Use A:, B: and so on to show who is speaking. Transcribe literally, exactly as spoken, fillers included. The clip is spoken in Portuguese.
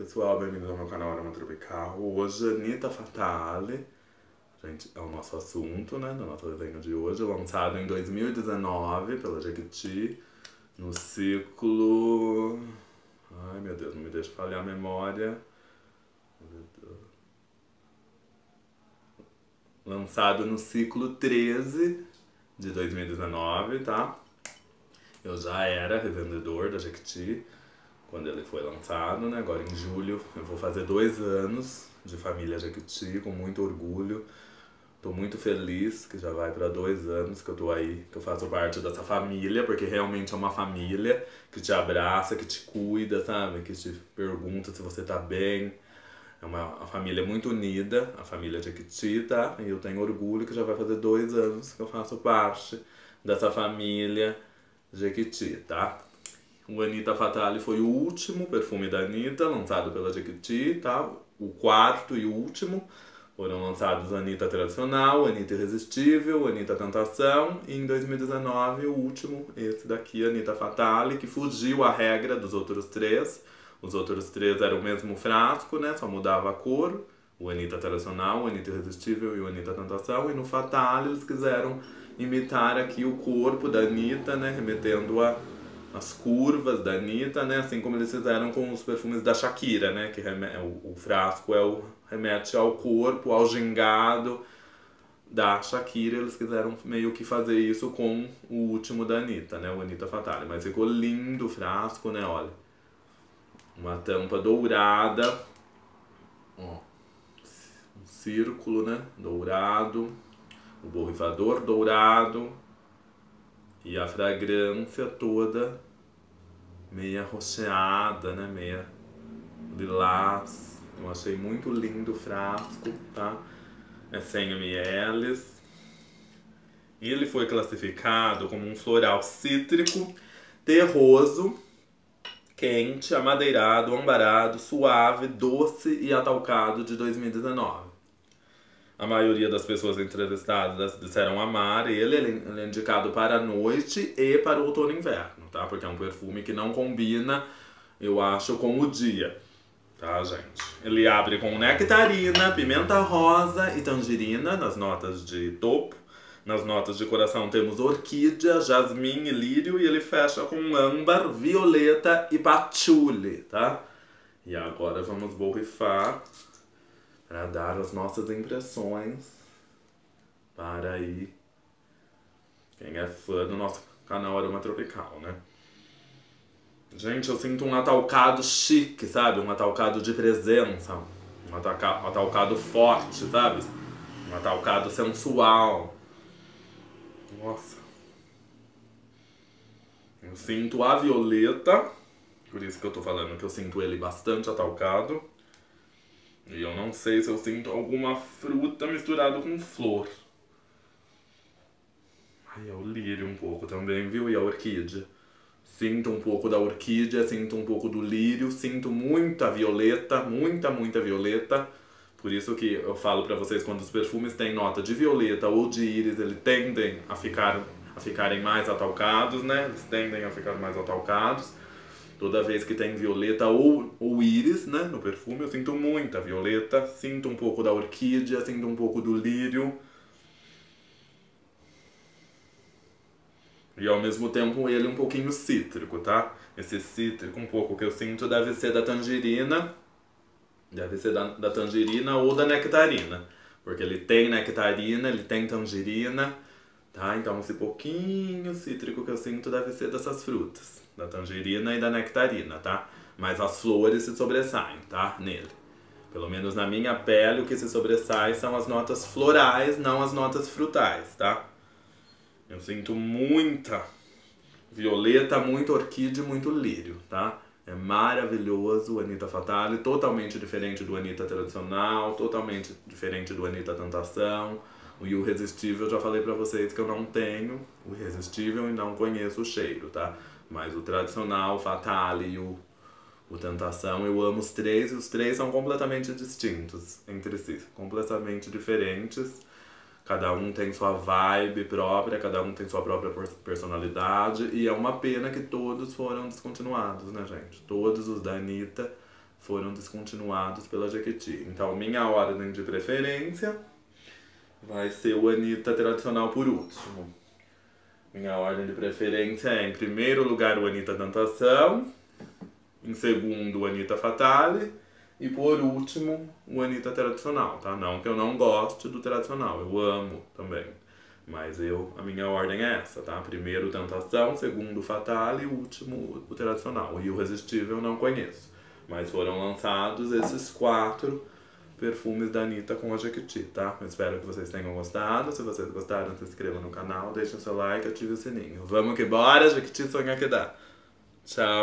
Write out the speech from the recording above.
A: pessoal, bem-vindos ao meu canal Aroma Tropical. Hoje, Anitta Fatale, gente, é o nosso assunto, né, do nosso desenho de hoje, lançado em dois mil e dezenove pela Jequiti, no ciclo... Ai, meu Deus, não me deixa falhar a memória. Lançado no ciclo treze de dois mil e dezenove, tá? Eu já era revendedor da Jequiti quando ele foi lançado, né? Agora em julho eu vou fazer dois anos de família Jequiti, com muito orgulho. Tô muito feliz que já vai para dois anos que eu tô aí, que eu faço parte dessa família, porque realmente é uma família que te abraça, que te cuida, sabe? Que te pergunta se você tá bem. É uma, uma família muito unida, a família Jequiti, tá? E eu tenho orgulho que já vai fazer dois anos que eu faço parte dessa família Jequiti, tá? O Anitta Fatale foi o último perfume da Anitta, lançado pela Jequiti, tá? O quarto e último. Foram lançados a Anitta Tradicional, a Anitta Irresistível, a Anitta Tentação e em dois mil e dezenove o último, esse daqui, a Anitta Fatale, que fugiu à regra dos outros três. Os outros três eram o mesmo frasco, né? Só mudava a cor. O Anitta Tradicional, o Anitta Irresistível e o Anitta Tentação. E no Fatale eles quiseram imitar aqui o corpo da Anitta, né? Remetendo a as curvas da Anitta, né? Assim como eles fizeram com os perfumes da Shakira, né? Que reme... o, o frasco é o... remete ao corpo, ao gingado da Shakira. Eles quiseram meio que fazer isso com o último da Anitta, né? O Anitta Fatale. Mas ficou lindo o frasco, né? Olha. Uma tampa dourada. Ó. Um círculo, né? Dourado. O borrifador dourado. E a fragrância toda meia rocheada, né? Meia lilás. Eu achei muito lindo o frasco, tá? É cem mililitros. E ele foi classificado como um floral cítrico, terroso, quente, amadeirado, ambarado, suave, doce e atalcado de dois mil e dezenove. A maioria das pessoas entrevistadas disseram amar ele, ele é indicado para a noite e para o outono e inverno, tá? Porque é um perfume que não combina, eu acho, com o dia, tá, gente? Ele abre com nectarina, pimenta rosa e tangerina nas notas de topo. Nas notas de coração temos orquídea, jasmim e lírio e ele fecha com âmbar, violeta e patchouli, tá? E agora vamos borrifar para dar as nossas impressões para aí quem é fã do nosso canal Aroma Tropical, né? Gente, eu sinto um atalcado chique, sabe? Um atalcado de presença, um atalcado, um atalcado forte, sabe? Um atalcado sensual. Nossa. Eu sinto a violeta, por isso que eu tô falando que eu sinto ele bastante atalcado. E eu não sei se eu sinto alguma fruta misturada com flor. Ai, é o lírio um pouco também, viu? E a orquídea. Sinto um pouco da orquídea, sinto um pouco do lírio, sinto muita violeta, muita, muita violeta. Por isso que eu falo pra vocês, quando os perfumes têm nota de violeta ou de íris, eles tendem a, ficar, a ficarem mais atalcados, né? Eles tendem a ficar mais atalcados. Toda vez que tem violeta ou, ou íris, né, no perfume, eu sinto muita violeta, sinto um pouco da orquídea, sinto um pouco do lírio. E ao mesmo tempo ele um pouquinho cítrico, tá? Esse cítrico um pouco que eu sinto deve ser da tangerina, deve ser da, da tangerina ou da nectarina. Porque ele tem nectarina, ele tem tangerina, tá? Então esse pouquinho cítrico que eu sinto deve ser dessas frutas. Da tangerina e da nectarina, tá? Mas as flores se sobressaem, tá? Nele. Pelo menos na minha pele, o que se sobressai são as notas florais, não as notas frutais, tá? Eu sinto muita violeta, muita orquídea e muito lírio, tá? É maravilhoso o Anitta Fatale, totalmente diferente do Anitta Tradicional, totalmente diferente do Anitta Tentação. O Irresistível, eu já falei pra vocês que eu não tenho o Irresistível e não conheço o cheiro, tá? Mas o Tradicional, o Fatale e o, o Tentação, eu amo os três e os três são completamente distintos entre si, completamente diferentes. Cada um tem sua vibe própria, cada um tem sua própria personalidade e é uma pena que todos foram descontinuados, né, gente? Todos os da Anitta foram descontinuados pela Jequiti. Então, minha ordem de preferência vai ser o Anitta tradicional por último. Minha ordem de preferência é, em primeiro lugar, o Anitta Tentação, em segundo, o Anitta Fatale, e por último, o Anitta tradicional, tá? Não que eu não goste do tradicional, eu amo também. Mas eu, a minha ordem é essa, tá? Primeiro Tentação, segundo Fatale e o último o tradicional. E o Irresistível eu não conheço. Mas foram lançados esses quatro perfumes da Anitta com a Jequiti, tá? Eu espero que vocês tenham gostado. Se vocês gostaram, se inscrevam no canal, deixem seu like, ative o sininho. Vamos que bora, Jequiti sonha que dá. Tchau!